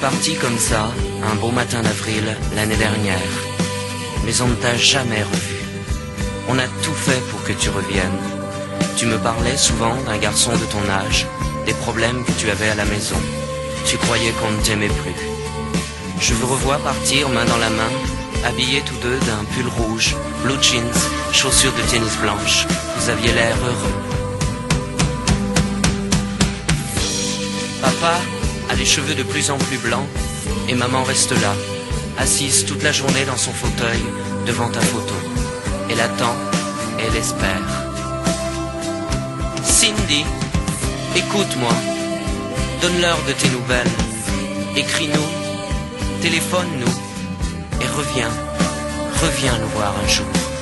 parti comme ça, un beau matin d'avril, l'année dernière. Mais on ne t'a jamais revu. On a tout fait pour que tu reviennes. Tu me parlais souvent d'un garçon de ton âge, des problèmes que tu avais à la maison. Tu croyais qu'on ne t'aimait plus. Je vous revois partir main dans la main, habillés tous deux d'un pull rouge, blue jeans, chaussures de tennis blanches. Vous aviez l'air heureux. Papa a les cheveux de plus en plus blancs et maman reste là, assise toute la journée dans son fauteuil devant ta photo. Elle attend, elle espère. Cindy, écoute-moi, donne-leur de tes nouvelles, écris-nous, téléphone-nous et reviens nous voir un jour.